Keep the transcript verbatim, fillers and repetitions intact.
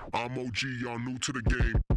I'm O G, y'all new to the game.